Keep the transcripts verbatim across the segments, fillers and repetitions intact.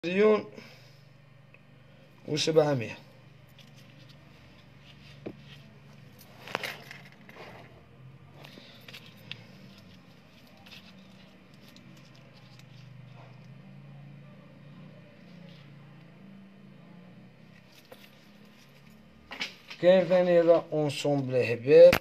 مليون وسبعمية. كاين ثاني هذا اونسومبل هبال،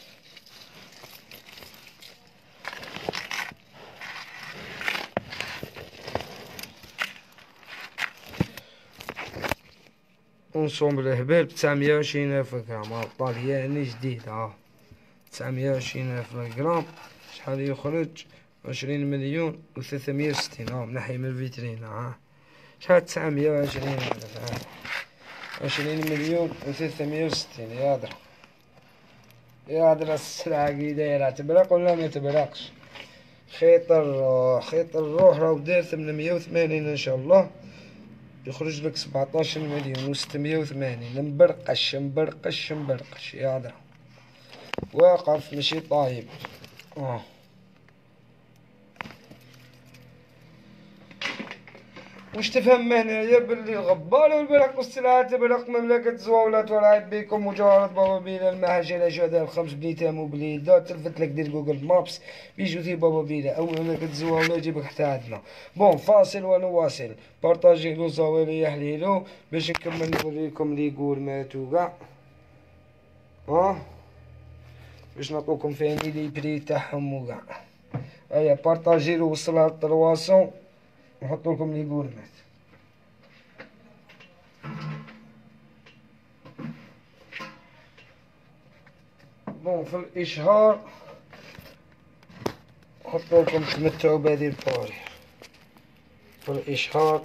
اونسومبل هبال بتسعمية وعشرين الف غرام، طالياني جديد. ها تسعمية وعشرين الف غرام. شحال يخرج؟ عشرين مليون وثلاثمية وستين. ها منحي من الفيترينا. ها شحال؟ تسعمية وعشرين الف. ها عشرين مليون وثلاثمية وستين. يا درا يا درا السلعة كي دايرة، تبرق ولا ما تبرقش؟ خيط الروح، خيط الروح راهو داير ثمنمية وثمانين ان شاء الله، يخرج لك سبعطاش مليون وستمية وثمانين. مبرقش مبرقش مبرقش يا درا، واقف ماشي طايب. اه واش تفهم هنايا بلي الغبار والبرق والسلعة تبرق مملكة زواولة تراعد بكم مجاورة بابا بيلا المهجلة جودة الخمس بنيتام وبليدات. تلفت لك دير جوجل مابس بيجو في بابا بيلا أو مملكة زواولة يجيبك حتى عندنا. بون فاصل ونواصل. بارطاجيلو صاويلي يحليلو باش نكمل نوريكم لي قورمات وكاع. اه باش نعطوكم فاني لي بري تاعهم وكاع. ايا بارطاجيلو وصلها لترواسون، نحطولكم لي قورمات. بون في الاشهار نحطولكم تمتعوا بهذه الباري. في الاشهار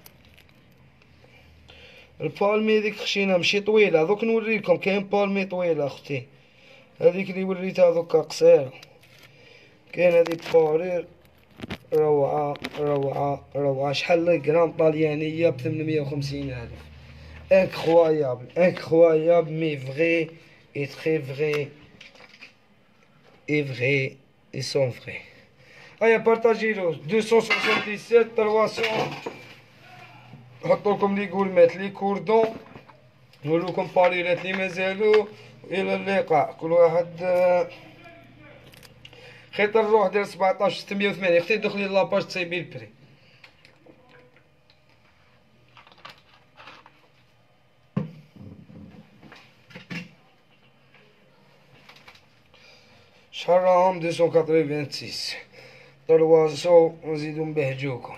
البالمي هذيك خشينه ماشي طويله، دوك نوريكم. كاين بالمي طويله اختي، هذيك اللي وريتها دوكا قصيره. كاين هذه باري روعه روعه روعه. شحال لي غرام طاليانيه بثمنمية وخمسين الف. انكرويابل انكرويابل مي فغي اي تري فغي اي فغي اي سون فغي. هيا بارطاجيلو مئتين وسبعة وستين ثلاثمية. نحطولكم لي قولمات لي كوردون، نوريكم باريلات لي مازالو. الى اللقاء. كل واحد خيط الروح داير سبعطاش ستمية وثمانين. اختي دخلي لاباج تصيبي البري. شحال راهم؟ مئتين وستة طرواسو نزيدو نبهجوكم.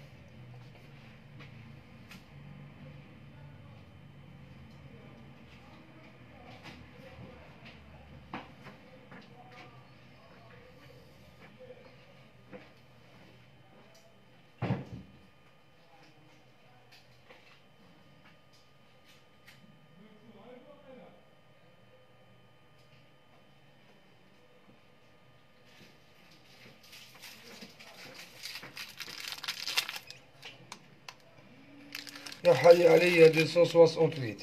يا حي عليا مئتين وثمانية وثمانين.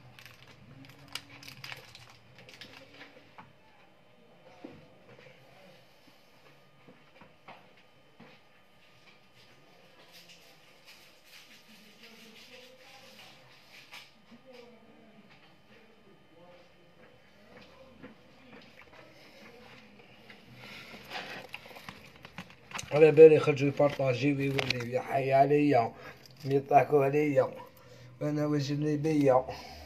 على بالي يخرجوا يبارطاجيو ويوريو. يا حي عليا يضحكوا عليا وانا واجبني بيا.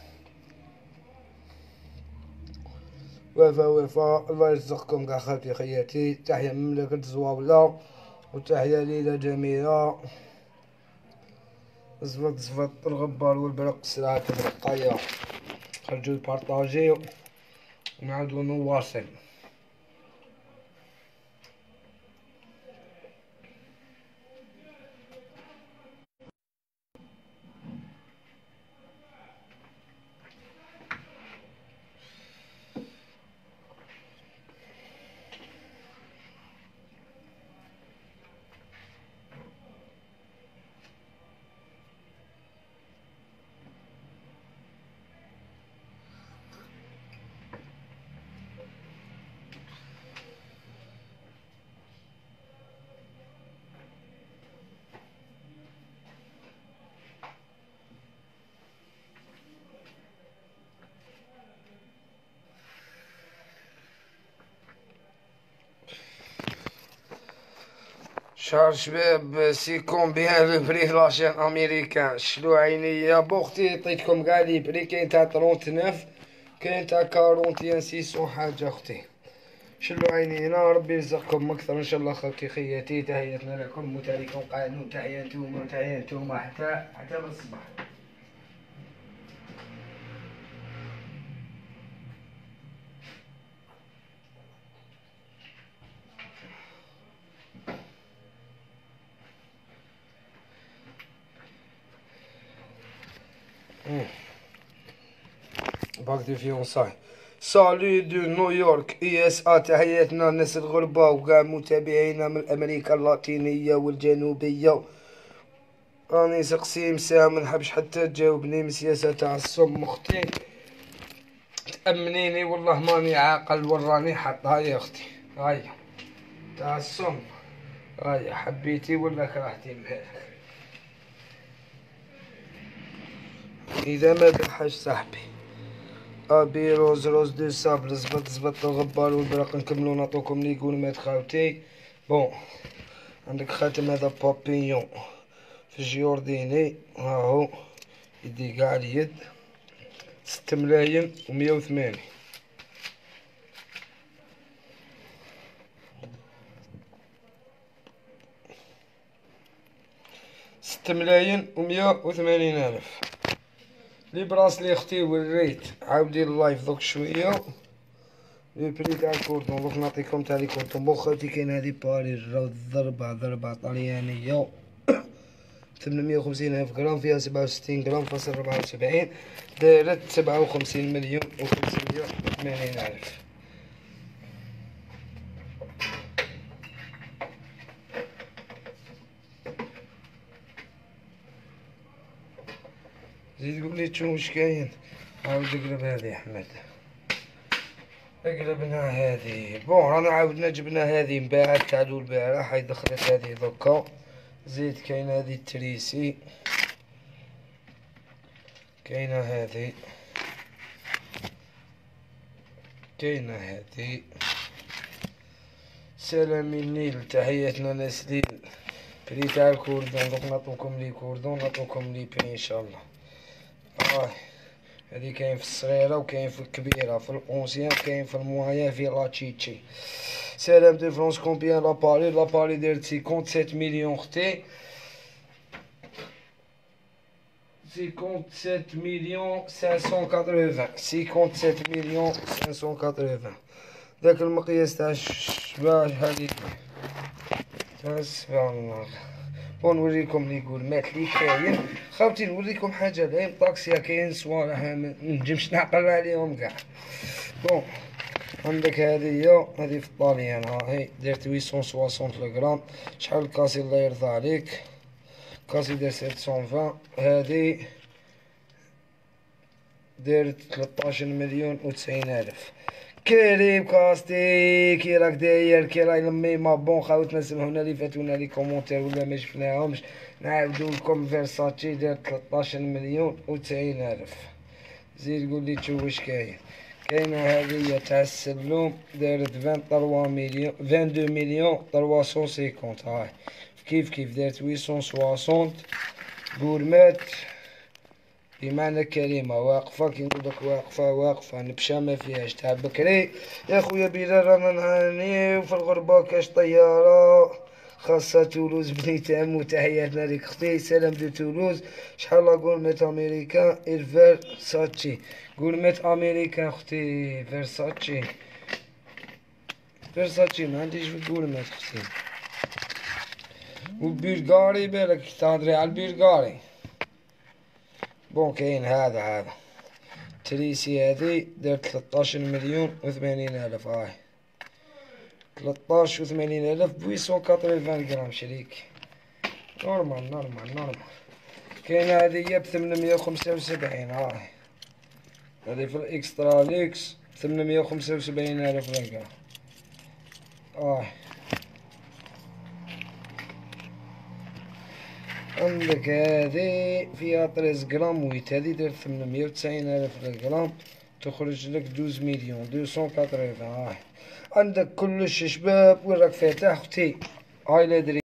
وفا وفا الله يرزقكم كاع خالتي خياتي. تحيا مملكة زواولة وتحيا ليلة جميلة. زفت زفت الغبار والبرق السلعة البرقاية. خرجوا يبارطاجيو ونعاودو نواصل. شهر شباب سي كومبيان لو بري لاشين امريكان. شلو عينيا بوختي عطيتكم كاع لي بري. كاين تاع ترونتناف، كاين تاع كارونتيان سيسون حاجة اختي. شلو عينينا ربي يرزقكم اكثر ان شاء الله. خوتي خياتي تحياتنا لكم وتاليكم قانون. تحية نتوما تحية نتوما حتى حتى للصباح. باك دو فيونساي. سالي دو نيويورك اي اس ا. تحياتنا الناس الغربة وكاع متابعينا من امريكا اللاتينية والجنوبية. راني سقسي مسا منحبش حتى تجاوبني من سياسة تاع الصم اختي. تأمنيني والله ماني عاقل وراني حطها يا اختي. هاي تاع الصم. هاي حبيتي ولا كرهتي مهلك. اذا ما بلحاش صاحبي ابي روز روز دو صابر. زبط زبط الغبار والبراق نكملو نعطوكم لي كولمات خاوتي. بون عندك خاتم هذا بابيون في جيورديني هاهو يدي قاع اليد. ست ملايين ومية وثمانين. ست ملايين ومية وثمانين الف. لي براسلي اختي وريت عاودي اللايف دوك شويه. لي بري تاع الكورتون دوك نعطيكم تاع لي كورتون. بون خوتي كاين هادي باريس راهو ضربه ضربه طليانيه ثمنمية وخمسين الف غرام، فيها سبعة وستين غرام فاصل ربعة وسبعين. دارت سبعة وخمسين مليون وخمسمية وثمانين الف. زيد قولي تشوف واش كاين. عاود اقلب هادي يا احمد. قلبنا هذه. بون رانا عاودنا جبنا هذه من بعد تاع البارح. هاي دخلت هذه دوكا. زيد كاين هذه التريسي. كاينه هذه. كاينه هذه. سلام النيل. تحياتنا نسليل. بري تاع الكوردون دوك نعطوكم لي كوردون نعطوكم لي بري ان شاء الله. اه هذه كاين في الصغيرة وكاين في الكبيرة، في الأونسيان كاين في الموايا في لاتشيتشي. سلام دو فرونس كومبيان لاباري. لاباري دارت سيكونت سيت مليون ختي. سيكونت سيت مليون سانسون كاتروفان. سيكونت سيت مليون سانسون كاتروفان. داك المقياس تاع الشباش هادي تاع سبحان الله. ونوريكم لي كولمات لي كاين خاوتي. نوريكم حاجه لاين طاكسيا كاين صوالح منجمش نعقل عليهم كاع. بون عندك هذه هذه في الطاليان. ها هي دارت ثمانمية وثمانين غرام. شحال الكاسي الله يرضى عليك. كاسي دار سبعمية وعشرين. هذه دارت ثلاثطاش مليون وتسعين الف. كريم كاستي كي راك داير كي راهي لمي ما بون خاوتنا سمحونا لي فاتونا لي كومونتير ولا ما شفناهمش. نعاودو لكم فيرساتشي دار ثلاثطاش مليون وتسعين الف. زيد قولي تشوف واش كاين. كاينه هذه تاع السلوم دارت ثلاثة وعشرين مليون اثنين وعشرين مليون ثلاثمية وخمسين. هاي كيف كيف دارت ثمانمية وستين غورمات بمعنى الكلمة. واقفة كي نقولك واقفة واقفة نبشا ما فيهاش تاع بكري. يا خويا بلال رانا نعانيو في الغربة كاش طيارة خاصة تولوز بنيت عمو. تحياتنا ليك اختي. سلام دو تولوز. شحال غورميت امريكان الفيرساتشي. غورميت امريكان اختي فيرساتشي. فيرساتشي ما عنديش في غورميت اختي. والبلغاري بالك تهضري على البلغاري. بون كاين هذا هذا تريسي هذه دارت ثلاثطاش مليون وثمانين الف. هاي ثلاثطاش وثمانين الف بويسون كاتروفان غرام شريك. نورمال نورمال نورمال. كاين هذه بثمنمية وخمسة وسبعين. هاي هذه في الاكسترا ليكس ثمنمية وخمسة وسبعين الف رقم. هاي عندك هذه فيها ثلاثة غرام ويت. هذه دارت ثمنمية وتسعين الف غرام تخرج لك اثناش مليون مئتين وثمانين. هاي عندك كلش شباب. وين راك فاتح اختي. هاي لا